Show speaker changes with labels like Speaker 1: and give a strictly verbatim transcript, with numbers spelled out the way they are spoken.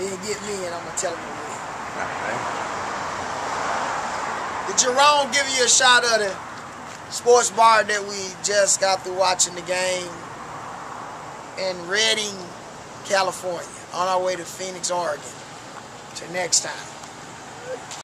Speaker 1: Then get me and I'm going to tell him to win.
Speaker 2: Okay.
Speaker 1: Did Jerome give you a shot of the sports bar that we just got through watching the game in Redding, California, on our way to Phoenix, Oregon? Till next time.